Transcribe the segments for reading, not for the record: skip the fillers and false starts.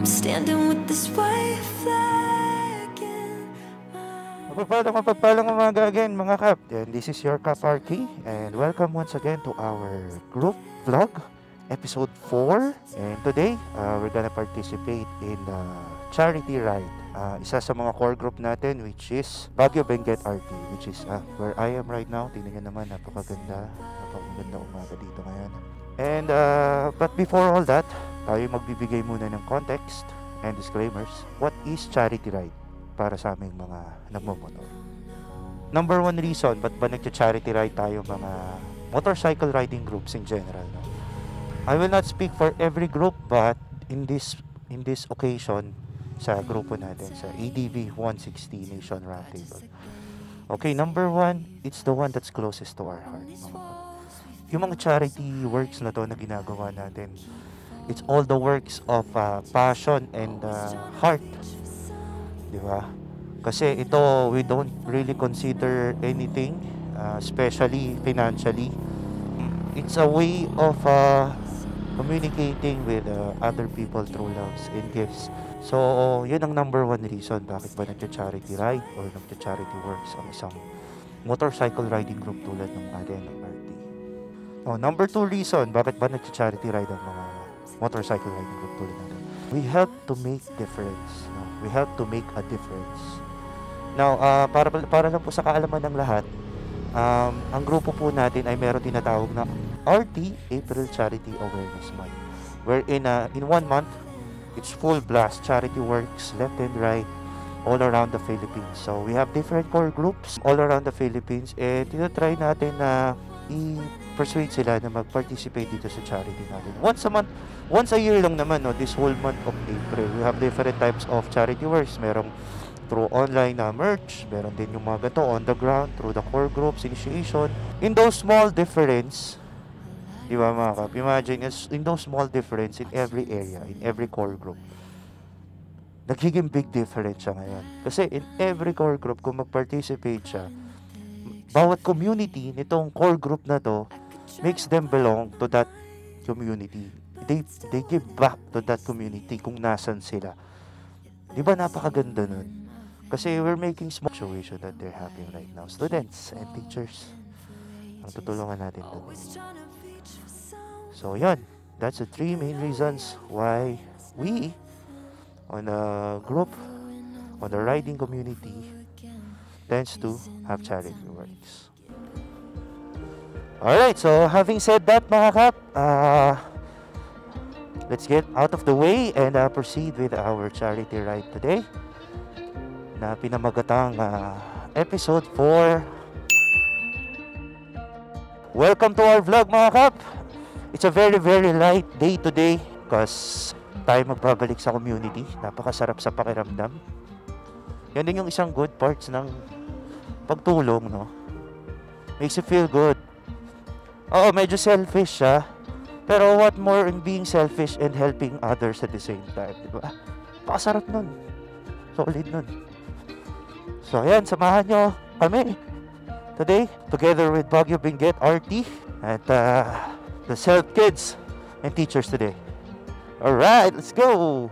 I'm standing with this white flag in my... Mapagpalang umaga again mga kap. And this is your Kap RK and welcome once again to our group vlog episode 4. And today we're gonna participate in the charity ride. Isa sa mga core group natin which is Baguio Benguet RT, which is where I am right now. Tingnan nyo naman, napakaganda umaga dito ngayon. And but before all that, tayo magbibigay muna ng context and disclaimers. What is charity ride para sa aming mga nagmomotor? Number one reason ba't ba nagcha-charity ride tayo mga motorcycle riding groups in general, no? I will not speak for every group, but in this occasion sa grupo natin sa ADV 160 Nation Roundtable. Okay, number one, it's the one that's closest to our heart. Yung mga charity works na to na ginagawa natin, it's all the works of passion and heart. Di ba? Kasi ito, we don't really consider anything, especially financially. It's a way of communicating with other people through loves and gifts. So, yun ang number one reason bakit ba nagcha-charity ride or nagcha-charity works ang isang motorcycle riding group tulad ng atin, ng RT. Number two reason bakit ba nagcha-charity ride ang mga motorcycle riding group tulad natin. We help to make difference. No? We help to make a difference. Now, para lang po sa kaalaman ng lahat, ang grupo po natin ay meron tinatawag na RT, April Charity Awareness Month. Wherein, in 1 month, it's full blast charity works left and right all around the Philippines. So, we have different core groups all around the Philippines and tinatry natin na i-persuade sila na mag-participate dito sa charity natin. Once a year lang naman, no, this whole month of April. We have different types of charity works. Merong through online merch, meron din yung mga ganito on the ground, through the core groups, initiation. In those small difference, di ba mga kap, imagine, in those small difference in every area, in every core group, nagiging big difference siya ngayon. Kasi in every core group, kung mag-participate siya, bawat community nitong core group na to makes them belong to that community. They give back to that community kung nasan sila. Di ba napakaganda nun? Kasi we're making small situation that they're having right now. Students and teachers ang tutulungan natin doon. So yan, that's the three main reasons why we on a group, on the riding community, tends to have charity works. Alright, so having said that mga kap, let's get out of the way and proceed with our charity ride today na pinamagatang episode 4. Welcome to our vlog mga kap. It's a very light day today because tayo magbabalik sa community. Napakasarap sa pakiramdam. Yan din yung isang good parts ng pagtulong, no? Makes you feel good. Oo, medyo selfish siya. Pero what more in being selfish and helping others at the same time, di ba? Pakasarap nun. Solid nun. So, ayan, samahan nyo kami today, together with Baguio Benguet RT at the Self Kids and teachers today. Alright, let's go!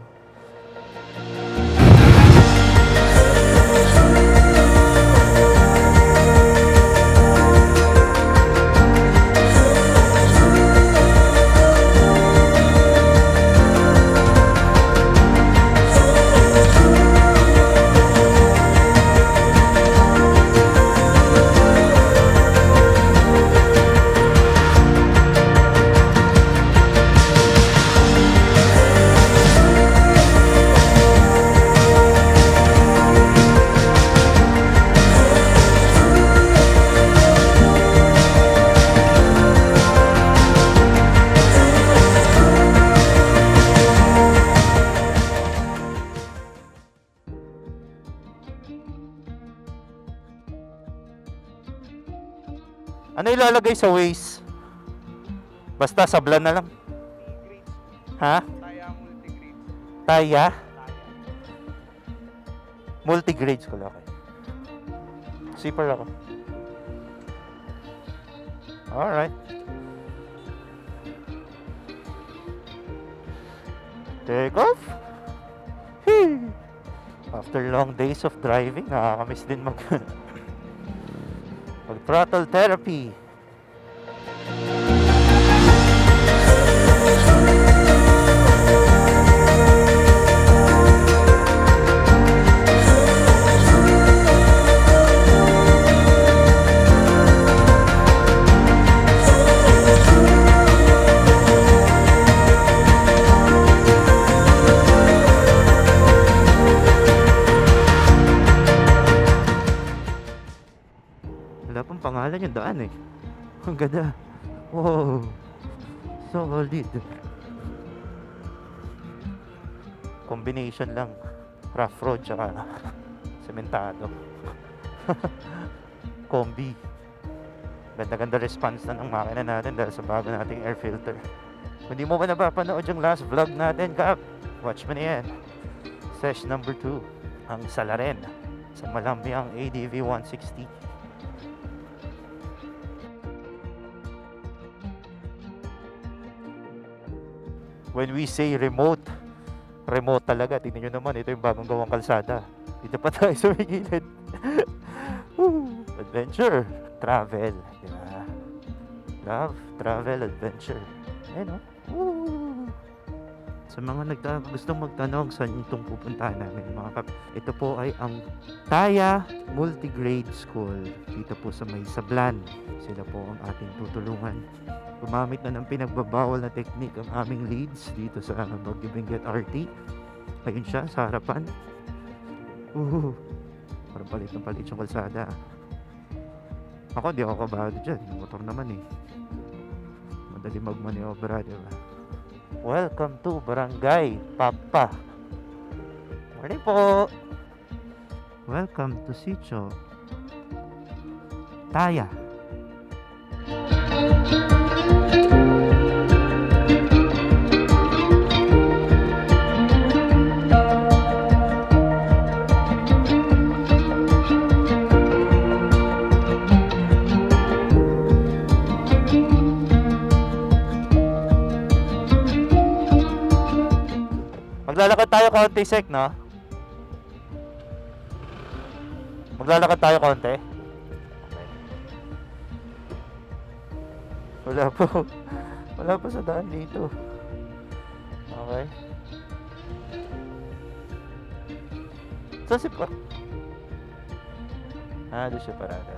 Ano ilalagay sa waist? Basta sablan na lang. Ha? Taya multigrade. Taya? Multigrades ko lang. Zipper ako. Alright. Take off. After long days of driving, nakakamiss din mag throttle therapy. Wala pang pangalan yung daan eh. Ang ganda. Wow. Solid. Combination lang. Rough road tsaka sementado. Combi. Ganda-ganda response na ng makina natin dahil sa bago nating air filter. Kung di mo ba napapanood yung last vlog natin, Kap, watch mo na yan. Sesh number 2. Ang Salaren sa Malambiang ADV 160. When we say remote, remote talaga. Tingnan nyo naman, ito yung bagong gawang kalsada. Dito pa tayo sa may gilid. Adventure, travel, diba? Love, travel, adventure. Ayun o. Sa mga gustong magtanong saan itong pupuntahan namin, mga kap, ito po ay ang Taya Multigrade School. Dito po sa may Sablan. Sila po ang ating tutulungan. Gumamit na ng pinagbabawal na technique ang aming leads dito sa Bagyo Benguet RT. Ayun siya, sa harapan. Parang palit ng palit yung kalsada. Ako, di ako kabado dyan. Yung motor naman eh. Madali magmaniobra, diba? Welcome to Barangay Papa. Morning po. Welcome to Sitio Taya. Maglalakad tayo konti, Sek, no? Maglalakad tayo konti. Okay. Wala pa sa daan dito. Okay. Saan si Park? Doon siya parada.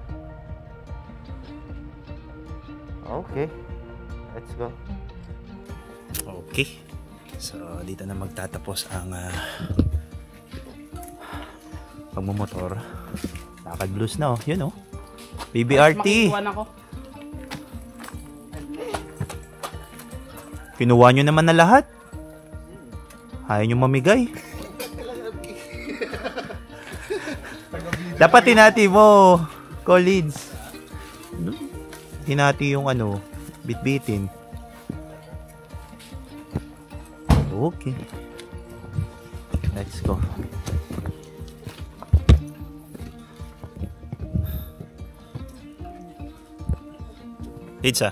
Okay. Let's go. Okay. So, dito na magtatapos ang pagmumotor. Lakad blues na, oh. Yun, oh. BBRT. Kinuha nyo naman na lahat. Ayaw nyo mamigay. Dapat tinati mo, Collins. Tinati yung bitbitin. Okay. Let's go. Pizza.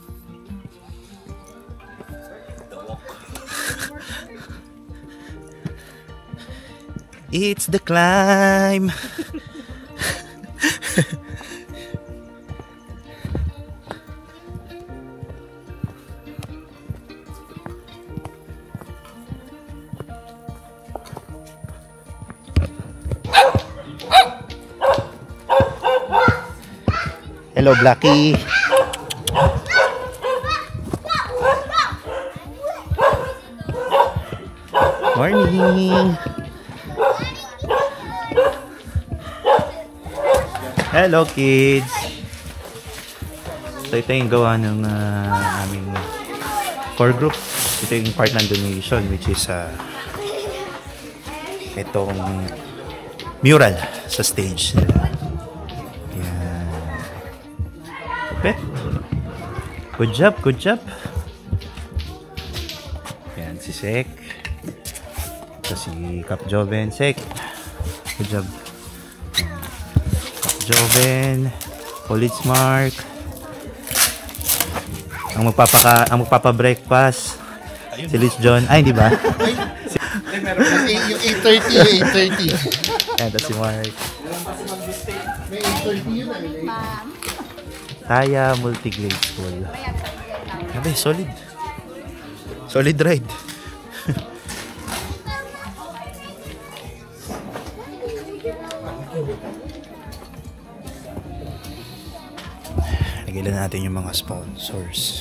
It's the climb. Hello, Blackie. Morning. Hello, kids. So, ito yung gawa ng aming core group. Ito yung part ng donation, which is itong mural sa stage. Good job, good job. Yan, si Sek. Ito si Cap Joven. Sek. Good job. Cap Joven. College Mark. Ang magpapa-breakfast. Si Liz John. Ay, hindi ba? Yung 8:30. Yan, tas si Mark. May 8:30 yun. Taya Multigrade School. Sabi, solid. Solid ride. Nagilan natin yung mga sponsors.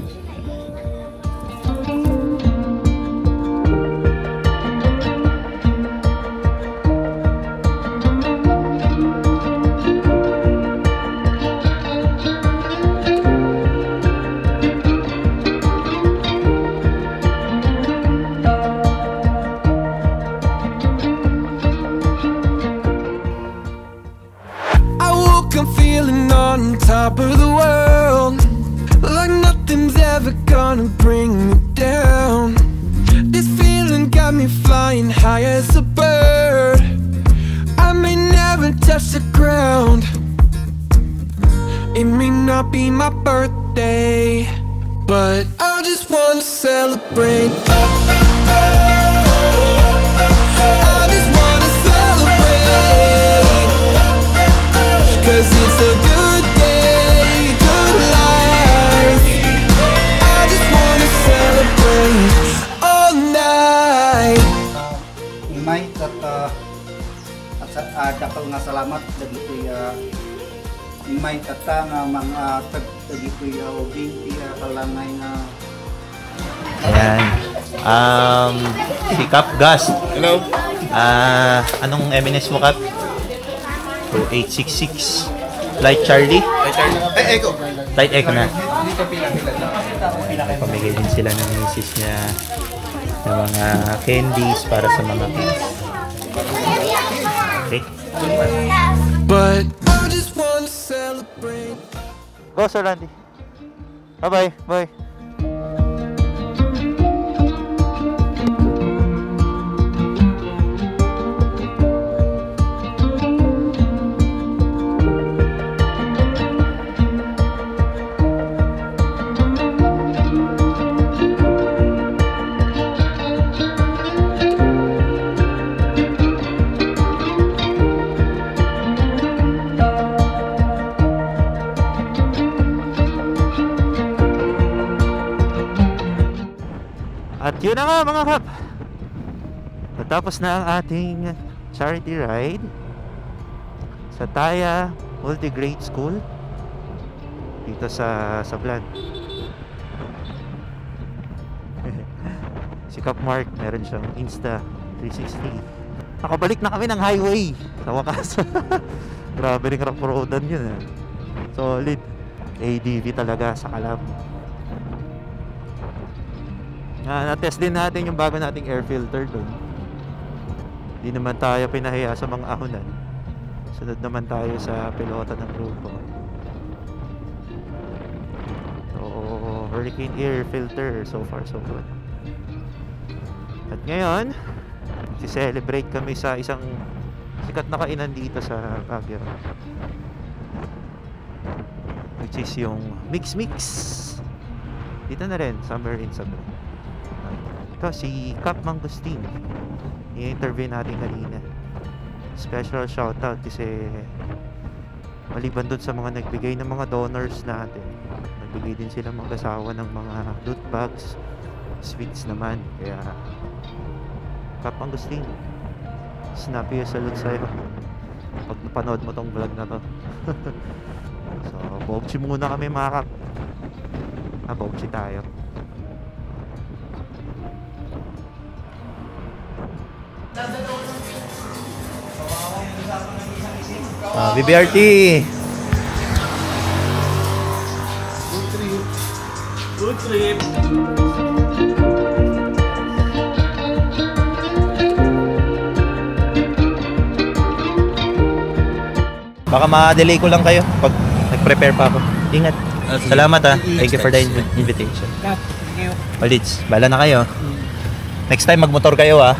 I woke up feeling on top of the world, like nothing's ever gonna bring me down. This feeling got me flying high as a bird. I may never touch the ground. It may not be my birthday, but I just wanna celebrate. I just wanna celebrate, 'cause it's a good day, good life. I just wanna celebrate all night. Imay at dakal nga salamat dagitoy imay tata nga mga dagitoy ubing kalangay nga Ayan. Si Cap Gas. Hello. Anong MNS mo, Cap? 2866. Light Charlie. Echo. Light Echo na. Pamigay din sila ng misis niya ng mga candies para sa mga kids. Okay. But I just wanna celebrate. Go, Sir Randy. Bye-bye. Bye. At yun na nga mga kap, natapos na ang ating charity ride sa Taya Multigrade School dito sa Sablan. Si Cap Mark meron siyang Insta 360. Nakabalik na kami ng highway sa wakas. Grabe rin rough roadan yun eh. Solid ADV talaga sa Calab. Na-test din natin yung bago nating air filter doon. Hindi naman tayo pinahiya sa mga ahonan. Sunod naman tayo sa pilota ng grupo. So, Hurricane air filter, so far so good. At ngayon, si-celebrate kami sa isang sikat na kainan dito sa Baguio, which is yung Mix Mix. Dito na rin, somewhere in Sablan. Ito si Cap Mangustin, i-interview natin kanina. Special shoutout kasi maliban dun sa mga nagbigay ng mga donors natin, nagbigay din sila mag-asawa ng mga loot bags, sweets naman. Kaya Cap Mangustin, snappy yung salute sa'yo pag napanood mo tong vlog na to. So bobchi muna kami mga Cap. Bobchi tayo. BBRT. Good trip. Baka ma-delay ko lang kayo pag nag-prepare pa ako. Ingat. Salamat ha. Thank you for the invitation. Olits, bala na kayo. Next time magmotor kayo ha.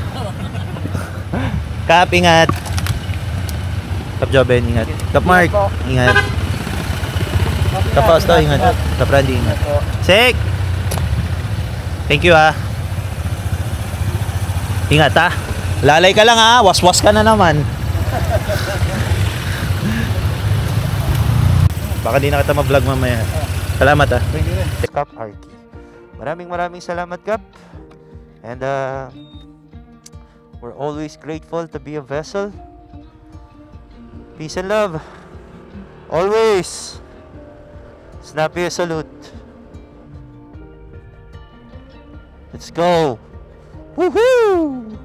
Kap, ingat. Kap Joben, ingat. Kap Mark, ingat. Kap Fausto, ingat. Kap Randy, ingat. Sek! Thank you ha. Ingat ha. Lalay ka lang ha. Waswas ka na naman. Baka di na kita ma-vlog mamaya. Salamat ha. Cap Arky. Maraming salamat, Cap. And we're always grateful to be a vessel. Peace and love. Always. Snappy salute. Let's go. Woohoo!